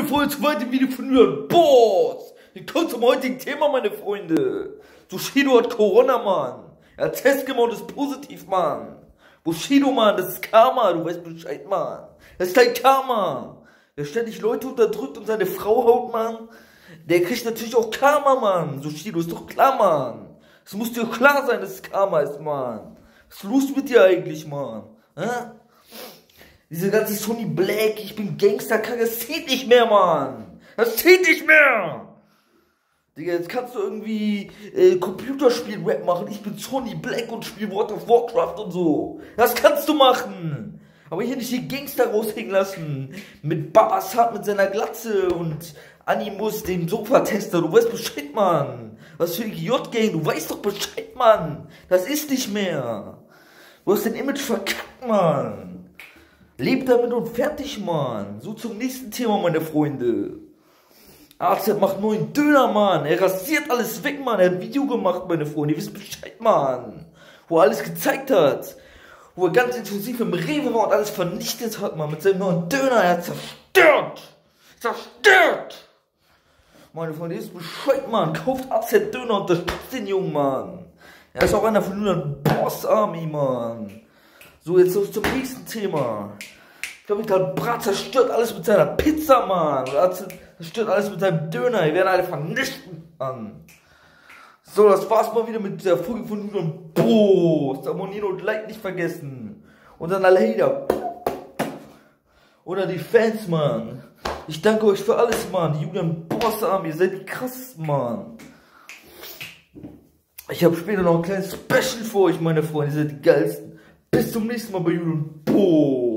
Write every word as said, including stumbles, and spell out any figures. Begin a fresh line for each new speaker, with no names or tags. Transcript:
Freunde, zu weiteren Video von mir. Boss! Willkommen zum heutigen Thema, meine Freunde. Bushido hat Corona, Mann. Er hat Test gemacht, ist positiv, Mann. Bushido, Mann, das ist Karma, du weißt Bescheid, Mann. Das ist dein Karma. Wer ständig Leute unterdrückt und seine Frau haut, Mann, der kriegt natürlich auch Karma, Mann. Bushido, ist doch klar, Mann. Es muss dir klar sein, dass es Karma ist, Mann. Was ist los mit dir eigentlich, Mann? Hä? Diese ganze Sony Black, ich bin Gangster-Kacke, das zählt nicht mehr, Mann. Das zählt nicht mehr. Digga, jetzt kannst du irgendwie äh, Computerspiel-Rap machen. Ich bin Sony Black und spiele World of Warcraft und so. Das kannst du machen. Aber hier nicht die Gangster raushängen lassen. Mit Babasat mit seiner Glatze und Animus, dem Sofa-Tester. Du weißt Bescheid, Mann. Was für ein J-Gang, du weißt doch Bescheid, Mann. Das ist nicht mehr. Du hast dein Image verkackt, Mann. Leb damit und fertig, Mann. So zum nächsten Thema, meine Freunde. A Z macht neuen Döner, Mann. Er rasiert alles weg, Mann. Er hat ein Video gemacht, meine Freunde. Ihr wisst Bescheid, Mann. Wo er alles gezeigt hat. Wo er ganz intensiv im Rewe war und alles vernichtet hat, Mann. Mit seinem neuen Döner. Er hat zerstört. Zerstört. Meine Freunde, ihr wisst Bescheid, Mann. Kauft A Z Döner und unterstützt den Jungen, Mann. Er ist auch einer von nur Boss Army, Mann. So, jetzt so zum nächsten Thema. Ich glaube, der Brat zerstört alles mit seiner Pizza, Mann. Oder zerstört alles mit seinem Döner. Die werden alle vernichten, Mann. So, das war's mal wieder mit der Folge von Julian Boss. Abonnieren und Like nicht vergessen. Und dann alle Hater. Oder die Fans, Mann. Ich danke euch für alles, Mann. Die Julian Boss Army, ihr seid die krassesten, Mann. Ich habe später noch ein kleines Special für euch, meine Freunde. Ihr seid die geilsten. Bis zum nächsten Mal bei Julian Boss.